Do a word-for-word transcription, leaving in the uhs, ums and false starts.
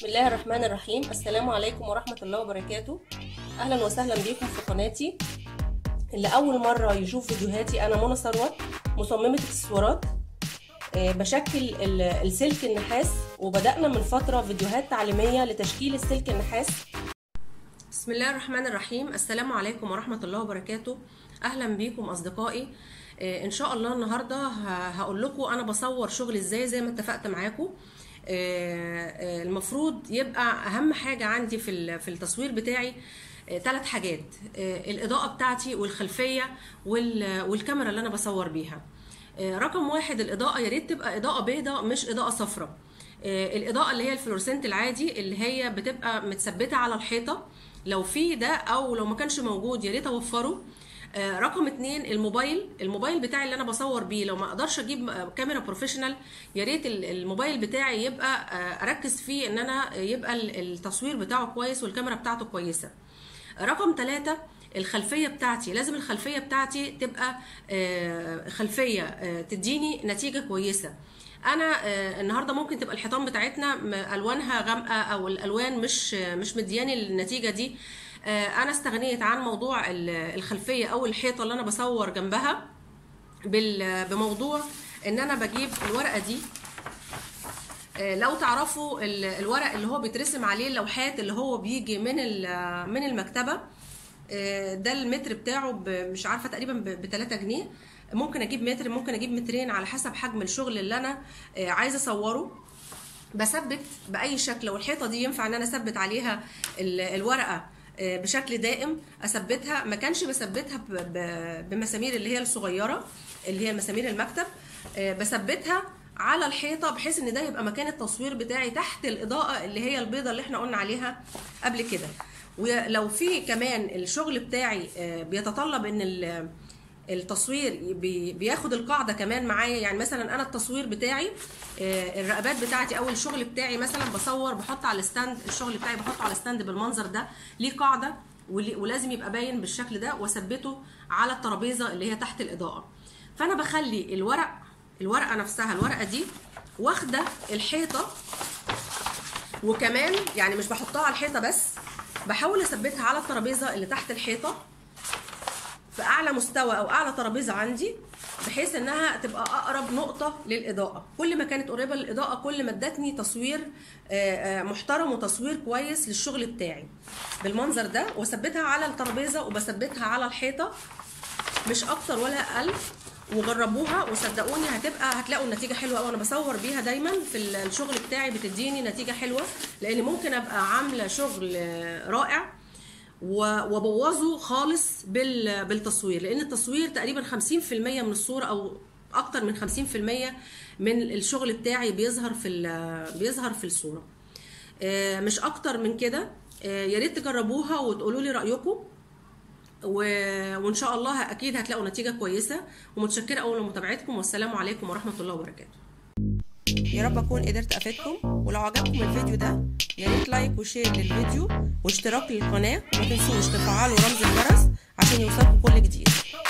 بسم الله الرحمن الرحيم. السلام عليكم ورحمة الله وبركاته. أهلا وسهلا بكم في قناتي. اللي أول مرة يشوف فيديوهاتي، أنا منى ثروت، مصممة اكسسوارات. بشكل السلك النحاس، وبدأنا من فترة فيديوهات تعليمية لتشكيل السلك النحاس. بسم الله الرحمن الرحيم. السلام عليكم ورحمة الله وبركاته. أهلا بكم أصدقائي. إن شاء الله النهاردة هقول لكم أنا بصور شغل إزاي زي ما اتفقت معاكم. المفروض يبقى اهم حاجه عندي في في التصوير بتاعي ثلاث حاجات: الاضاءه بتاعتي والخلفيه والكاميرا اللي انا بصور بيها. رقم واحد الاضاءه، يا ريت تبقى اضاءه بيضاء مش اضاءه صفراء. الاضاءه اللي هي الفلورسنت العادي اللي هي بتبقى متثبته على الحيطه، لو في ده او لو ما كانش موجود يا ريت اوفره. رقم اتنين الموبايل الموبايل بتاعي اللي انا بصور بيه، لو ما اقدرش اجيب كاميرا بروفيشنال يا ريت الموبايل بتاعي يبقى اركز فيه ان انا يبقى التصوير بتاعه كويس والكاميرا بتاعته كويسه. رقم ثلاثة الخلفيه بتاعتي، لازم الخلفيه بتاعتي تبقى خلفيه تديني نتيجه كويسه. انا النهارده ممكن تبقى الحيطان بتاعتنا الوانها غامقه او الالوان مش مش مدياني النتيجه دي. انا استغنيت عن موضوع الخلفيه او الحيطه اللي انا بصور جنبها بموضوع ان انا بجيب الورقه دي. لو تعرفوا الورق اللي هو بيترسم عليه اللوحات اللي هو بيجي من من المكتبه، ده المتر بتاعه مش عارفه تقريبا ب تلاتة جنيه. ممكن اجيب متر، ممكن اجيب مترين على حسب حجم الشغل اللي انا عايزه اصوره. بثبت باي شكل، والحيطه دي ينفع ان انا اثبت عليها الورقه بشكل دائم. اثبتها، ما كانش بثبتها بمسامير اللي هي الصغيره اللي هي مسامير المكتب، بثبتها على الحيطه بحيث ان ده يبقى مكان التصوير بتاعي تحت الاضاءه اللي هي البيضه اللي احنا قلنا عليها قبل كده. ولو في كمان الشغل بتاعي بيتطلب ان التصوير بياخد القاعده كمان معايا، يعني مثلا انا التصوير بتاعي الرقبات بتاعتي او الشغل بتاعي مثلا بصور بحط على الستاند، الشغل بتاعي بحطه على الستاند بالمنظر ده، ليه قاعده ولازم يبقى باين بالشكل ده، واثبته على الترابيزه اللي هي تحت الاضاءه. فانا بخلي الورق الورقه نفسها الورقه دي واخده الحيطه، وكمان يعني مش بحطها على الحيطه بس، بحاول اثبتها على الترابيزه اللي تحت الحيطه في اعلى مستوى او اعلى ترابيزه عندي، بحيث انها تبقى اقرب نقطه للاضاءه. كل ما كانت قريبه للاضاءه كل ما ادتني تصوير محترم وتصوير كويس للشغل بتاعي بالمنظر ده. واثبتها على الترابيزه وبثبتها على الحيطه مش اكتر ولا اقل. وجربوها وصدقوني هتبقى هتلاقوا النتيجه حلوه قوي. انا بصور بيها دايما في الشغل بتاعي، بتديني نتيجه حلوه، لان ممكن ابقى عامله شغل رائع وبوظه خالص بالتصوير، لان التصوير تقريبا خمسين في المية من الصوره او اكتر من خمسين في المية من الشغل بتاعي بيظهر في بيظهر في الصوره، مش اكتر من كده. يا ريت تجربوها وتقولوا لي رايكم، وان شاء الله اكيد هتلاقوا نتيجه كويسه. ومتشكره قوي لمتابعتكم، والسلام عليكم ورحمه الله وبركاته. يا رب اكون قدرت افيدكم، ولو عجبكم الفيديو ده يا ريت لايك وشير للفيديو واشتراك للقناه، وما تنسوش تفعلوا رمز الجرس عشان يوصلكم كل جديد.